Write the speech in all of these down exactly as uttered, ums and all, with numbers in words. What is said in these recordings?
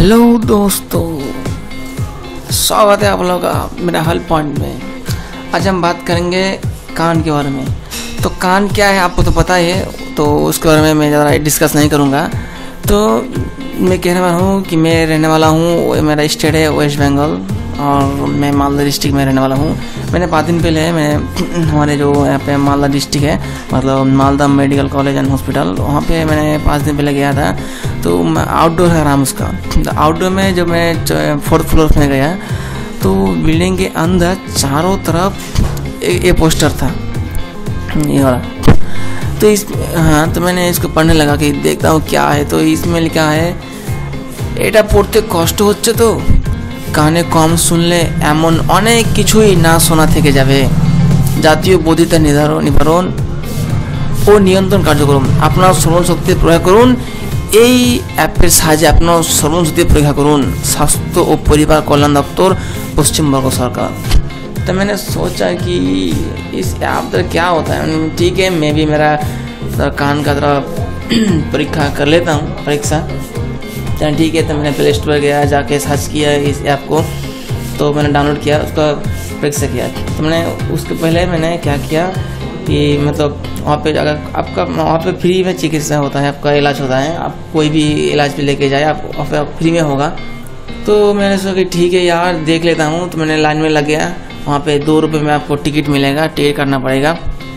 Hello दोस्तों, स्वागत है आप लोगों का मेरा हल पॉइंट में। आज हम बात करेंगे कान के बारे में। तो कान क्या है आपको तो पता ही है, तो उसके बारे में मैं ज़्यादा डिस्कस नहीं करूँगा। तो मैं कहने वाला हूँ कि मैं रहने वाला हूँ, मेरा स्टेट है वेस्ट बंगाल और मैं मालदा डिस्ट्रिक्ट में रहने वाला हूँ। मैंने पाँच दिन पहले मैं हमारे जो यहाँ पे मालदा डिस्ट्रिक्ट है, मतलब Malda medical college and hospital, वहाँ पे मैंने पाँच दिन पहले गया था। तो आउटडोर है आराम उसका। तो आउटडोर में जब मैं फोर्थ फ्लोर में गया तो बिल्डिंग के अंदर चारों तरफ ये पोस्टर था, ये वाला। तो इस हाँ तो मैंने इसको पढ़ने लगा कि देखता हूँ क्या है। तो इसमें लिखा है, এটা পড়তে কষ্ট হচ্ছে তো কানে কম শুনলে এমন অনেক কিছুই না শোনা থেকে যাবে। জাতীয় বধিতা নির্ধারণ নিবারণ ও নিয়ন্ত্রণ কার্যক্রম, আপনার শ্রবণ শক্তি প্রয়োগ করুন। এই অ্যাপের সাহায্যে আপনার শ্রবণ শক্তি পরীক্ষা করুন। স্বাস্থ্য ও পরিবার কল্যাণ দপ্তর, পশ্चिमबंग सरकार। तो मैंने सोचा कि इस ऐप पर क्या होता है। ठीक है, मैं भी मेरा कान का तरह परीक्षा कर लेता हूँ परीक्षा। तो ठीक है, तो मैंने प्ले स्टोर पर गया, जाके सर्च किया इस ऐप को, तो मैंने डाउनलोड किया, उसका परीक्षा किया। तो मैंने उसके पहले मैंने क्या किया कि मतलब वहाँ पे अगर आपका वहाँ पे फ्री में चिकित्सा होता है, आपका इलाज होता है, आप कोई भी इलाज पे लेके जाए आप वहाँ पे फ्री में होगा। तो मैंने सोचा कि ठीक है यार देख लेता हूँ। तो मैंने लाइन में लग गया। वहाँ पे दो रुपये में आपको टिकट मिलेगा, टिकट करना पड़ेगा।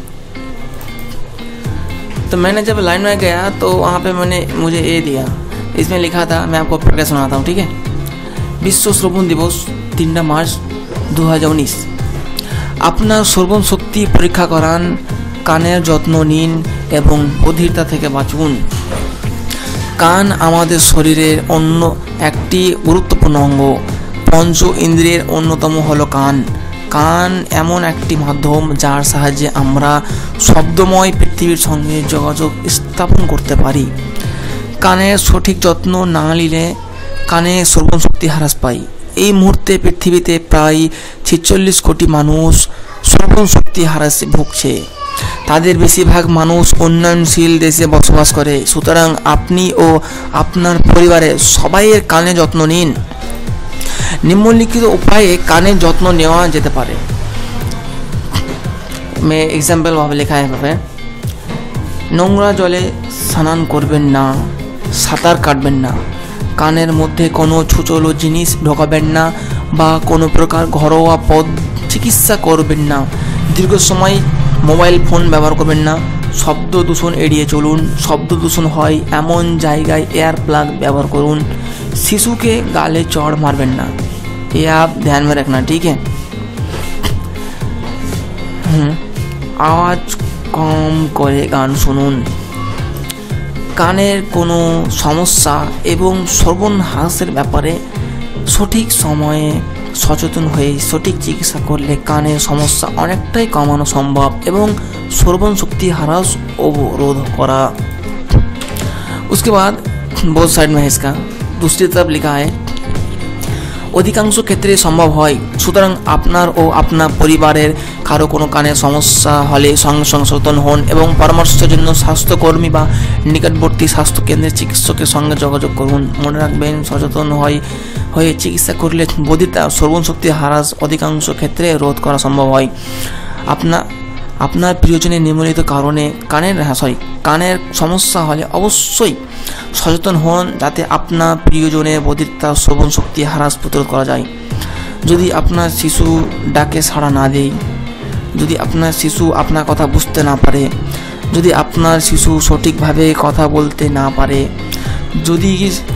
तो मैंने जब लाइन में गया तो वहाँ पे मैंने मुझे ये दिया, इसमें लिखा था, मैं आपको पढ़ के सुनाता हूँ, ठीक है। विश्व श्रवण दिवस तीन मार्च दो हज़ार उन्नीस। আপনার শ্রবণ শক্তি পরীক্ষা করান, কানের যত্ন নিন এবং বধিরতা থেকে বাঁচুন। কান আমাদের শরীরের অন্য একটি গুরুত্বপূর্ণ অঙ্গ। পঞ্চ ইন্দ্রিয়ের অন্যতম হলো কান। কান এমন একটি মাধ্যম যার সাহায্যে আমরা শব্দময় পৃথিবীর সঙ্গে যোগাযোগ স্থাপন করতে পারি। কানের সঠিক যত্ন না নিলে কানে শ্রবণ শক্তি হ্রাস পায়। এই মুহূর্তে পৃথিবীতে প্রায় ছেচল্লিশ কোটি মানুষ শ্রবণ শক্তি হ্রাসে ভুগছে। তাদের বেশিরভাগ মানুষ উন্নয়নশীল দেশে বসবাস করে। সুতরাং আপনি ও আপনার পরিবারের সবাইয়ের কানের যত্ন নিন। নিম্নলিখিত উপায়ে কানের যত্ন নেওয়া যেতে পারে। मैं एग्जाम्पल ভাবে লেখা है, নোংরা জলে স্নান করবেন না, সাঁতার কাটবেন না, কানের মধ্যে কোনো ছুচলো জিনিস ঢোকাবেন না বা কোনো প্রকার ঘরোয়া পদ চিকিৎসা করবেন না, দীর্ঘ সময় মোবাইল ফোন ব্যবহার করবেন না, শব্দ দূষণ এড়িয়ে চলুন, শব্দ দূষণ হয় এমন জায়গায় एयर प्लग ব্যবহার করুন, শিশুকে গালে চড় মারবেন না। ये आप ध्यान में रखना, ठीक है। আওয়াজ কম করে গান শুনুন। কানের কোনো সমস্যা এবং শ্রবণ হ্রাসের ব্যাপারে সঠিক সময়ে সচেতন হয়ে সঠিক চিকিৎসা করলে কানের সমস্যা অনেকটাই কমানো সম্ভব এবং শ্রবণ শক্তি হ্রাস অবরোধ করা। उसके बाद बोथ साइड में है इसका, दूसरी तरफ लिखा है, অধিকাংশ ক্ষেত্রে সম্ভব হয়। সুতরাং আপনার ও আপনার পরিবারের কারো কোনো কানের সমস্যা হলে সঙ্গে সঙ্গে সচেতন হন এবং পরামর্শের জন্য স্বাস্থ্যকর্মী বা নিকটবর্তী স্বাস্থ্যকেন্দ্রের চিকিৎসকের সঙ্গে যোগাযোগ করুন। মনে রাখবেন, সচেতন হয় হয়ে চিকিৎসা করলে বধিরতা শ্রবণ শক্তি হ্রাস অধিকাংশ ক্ষেত্রে রোধ করা সম্ভব হয়। আপনার আপনার প্রিয়জনের নিম্নলিখিত কারণে কানের সরি কানের সমস্যা হলে অবশ্যই সচেতন হন যাতে আপনার প্রিয়জনের বধিরতা শ্রবণ শক্তি হ্রাস প্রতিরোধ করা যায়। যদি আপনার শিশু ডাকে সাড়া না দেয়, যদি আপনার শিশু আপনার কথা বুঝতে না পারে, যদি আপনার শিশু সঠিকভাবে কথা বলতে না পারে, যদি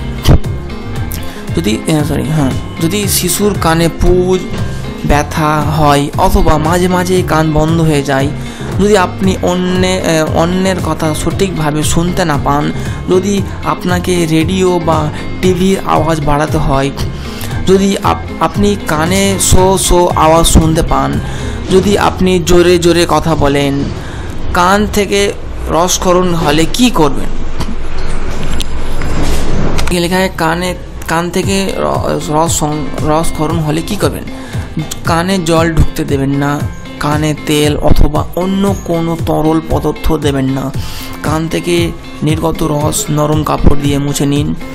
যদি সরি হ্যাঁ যদি শিশুর কানে পুজ ব্যথা হয় অথবা মাঝে মাঝে কান বন্ধ হয়ে যায়, যদি আপনি অন্য অন্যের কথা সঠিকভাবে শুনতে না পান, যদি আপনাকে রেডিও বা টিভির আওয়াজ বাড়াতে হয়, যদি আপনি কানে শো শো আওয়াজ শুনতে পান, যদি আপনি জোরে জোরে কথা বলেন, কান থেকে রসক্ষরণ হলে কি করবেন? লেখা হয় কানে কান থেকে রস রসক্ষরণ হলে কি করবেন? কানে জল ঢুকতে দেবেন না, কানে তেল অথবা অন্য কোনো তরল পদার্থ দেবেন না, কান থেকে নির্গত রস নরম কাপড় দিয়ে মুছে নিন।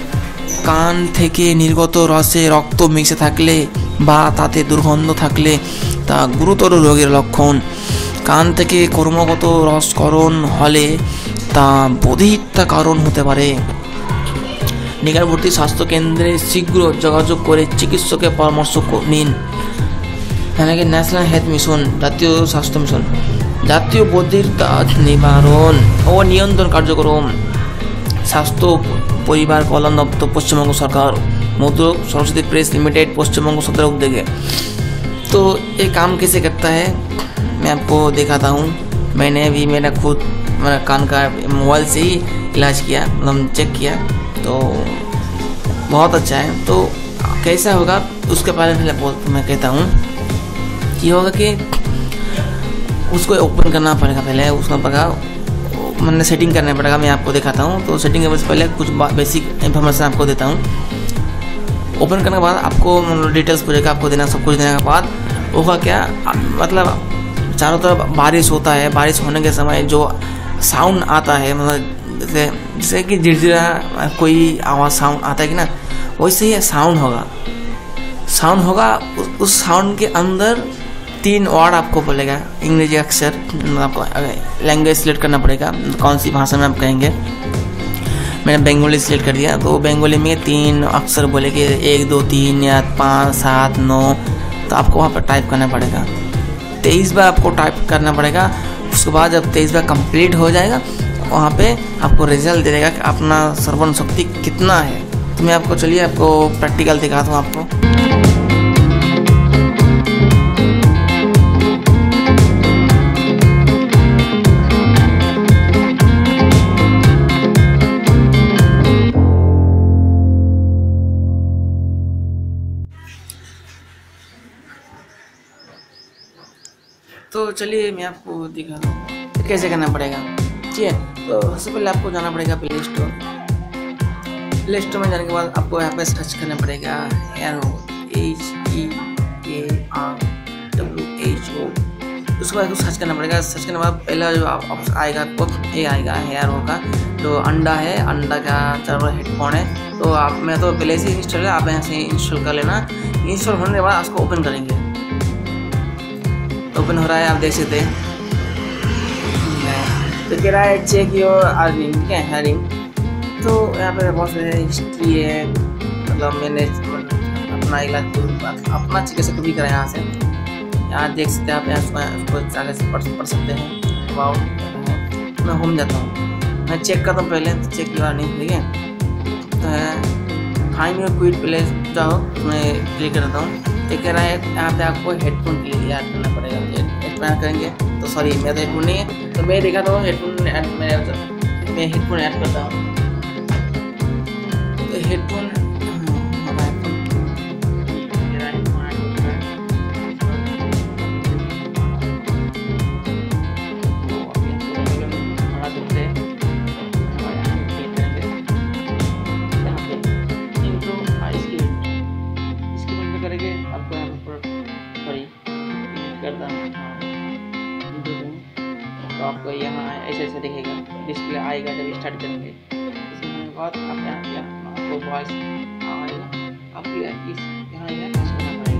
কান থেকে নির্গত রসে রক্ত মিশে থাকলে বা তাতে দুর্গন্ধ থাকলে তা গুরুতর রোগের লক্ষণ। কান থেকে কর্মগত রসকরণ হলে তা বধিরতা কারণ হতে পারে। নিকটবর্তী স্বাস্থ্যকেন্দ্রে শীঘ্র যোগাযোগ করে চিকিৎসকের পরামর্শ নিন। এখানে ন্যাশনাল হেলথ মিশন, জাতীয় স্বাস্থ্য মিশন, জাতীয় বধিরতা নিবারণ ও নিয়ন্ত্রণ কার্যক্রম, স্বাস্থ্য परिवार कल्याण दफ्तर पश्चिमबंग सरकार, मधुर सरस्वती प्रेस लिमिटेड पश्चिमबंग सदर उद्योग। तो ये काम कैसे करता है मैं आपको दिखाता हूँ। मैंने भी मेरा खुद मेरा कान का मोबाइल से ही इलाज किया, मतलब चेक किया, तो बहुत अच्छा है। तो कैसा होगा उसके बारे में पहले मैं कहता हूँ। ये होगा कि उसको ओपन करना पड़ेगा, पहले उसका पड़ेगा मैंने सेटिंग करना पड़ेगा। मैं आपको दिखाता हूँ। तो सेटिंग करने से पहले कुछ बेसिक इन्फॉर्मेशन आपको देता हूँ। ओपन करने के बाद आपको डिटेल्स पूछेगा, आपको देना, सब कुछ देने के बाद होगा क्या, मतलब चारों तरफ बारिश होता है, बारिश होने के समय जो साउंड आता है, मतलब जैसे जैसे कि झिरझिरा कोई आवाज़ साउंड आता है कि ना, वैसे ही साउंड होगा साउंड होगा उस, उस साउंड के अंदर तीन वर्ड आपको बोलेगा, अंग्रेजी अक्षर, आपको लैंग्वेज सिलेक्ट करना पड़ेगा कौन सी भाषा में आप कहेंगे। मैंने बंगाली सिलेक्ट कर दिया, तो बंगाली में तीन अक्षर बोलेंगे, एक दो तीन या पाँच सात नौ, तो आपको वहाँ पर टाइप करना पड़ेगा। तेईस बार आपको टाइप करना पड़ेगा। उसके बाद जब तेईस बार कंप्लीट हो जाएगा, वहाँ पे आपको रिजल्ट दे देगा कि अपना श्रवण शक्ति कितना है। तो मैं आपको चलिए आपको प्रैक्टिकल दिखाता हूँ आपको। तो चलिए मैं आपको दिखाता हूँ कैसे करना पड़ेगा। ठीक है, तो सबसे पहले आपको जाना पड़ेगा प्ले स्टोर। प्ले स्टोर में जाने के बाद आपको यहाँ पे सर्च करना पड़ेगा हेयरो, H E A R W H O. उसके बाद सर्च करना पड़ेगा। सर्च करने के बाद पहला जो आप आएगा आपको ये आएगा हेयरो का जो अंडा है, अंडा का चारों हेडफोन है। तो आप मैं तो पहले से इंस्टॉल है, आप यहाँ से इंस्टॉल कर लेना। इंस्टॉल होने के बाद उसको ओपन करेंगे। ओपन हो रहा है, आप देख सकते हैं। तो कह रहा है चेक योर अर्निंग, ठीक है, अर्निंग। तो यहाँ पे बहुत सारे हिस्ट्री है, मतलब मैंने अपना इलाज अपना चिकित्सा भी करा यहाँ से। यहाँ देख सकते हैं आप, यहाँ उसको आगे से पढ़ पढ़ सकते हैं। अबाउट मैं होम जाता हूँ, मैं चेक करता हूँ पहले, तो चेक योर अर्निंग, ठीक है। तो है फाइंड योर क्विट प्लेस, जाओ मैं क्लिक करता हूँ। तो कह रहा है यहाँ पे आपको हेडफोन के लिए ऐड करना पड़ेगा। हेडफोन करेंगे तो सॉरी मेरा तो हेडफोन नहीं है, तो मैं देखा तो हेडफोन ऐड मैं मैं हेडफोन ऐड करता हूँ। तो हेडफोन तो आपको यहाँ ऐसे ऐसे दिखेगा, डिस्प्ले आएगा जब स्टार्ट करेंगे। इसके बाद आप यहाँ आपको वॉइस आएगा, आपको इस यहाँ यहाँ टच करना पड़ेगा।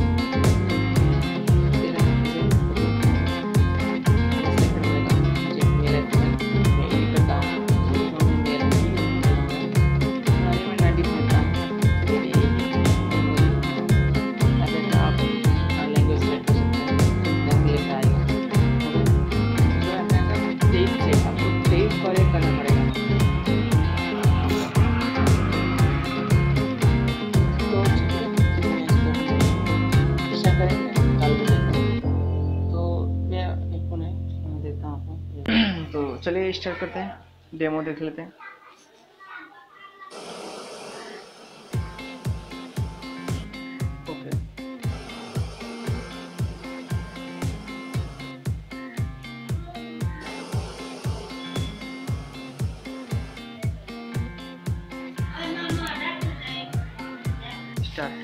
तो चलिए स्टार्ट करते हैं, डेमो देख लेते हैं। Okay start.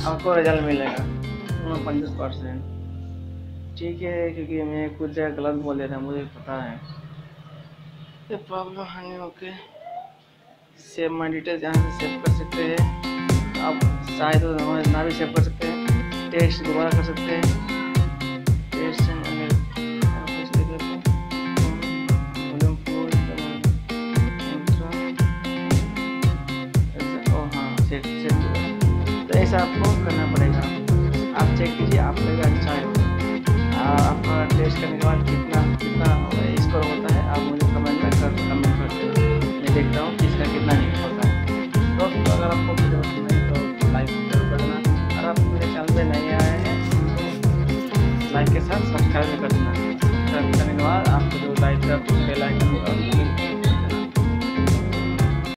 आपको रिजल्ट मिलेगा पच्चीस परसेंट। ठीक है, क्योंकि मैं कुछ जगह गलत बोल देता, मुझे पता है। ये प्रॉब्लम है। ओके, सेव माई डिटेल्स, यहाँ से सेव कर सकते हैं आप। शायद तो ना भी सेव कर सकते हैं, टेक्स्ट दोबारा कर सकते हैं। टेक्स्ट तो ऐसा आपको करना पड़ेगा। आप चेक कीजिए, आप लगे अच्छा है। आपका टेस्ट करने के बाद कितना कितना स्कोर होता है, आप मुझे कमेंट में कर कमेंट करते हो। मैं देखता हूँ कि इसका कितना नहीं होता है। दोस्तों, अगर आपको वीडियो पसंद आई तो लाइक जरूर कर देना। अगर आप मेरे चैनल पे नए आए हैं तो लाइक के साथ सब्सक्राइब कर देना। सब्सक्राइब करने के बाद आपको जो लाइक का बेल आइकन होगा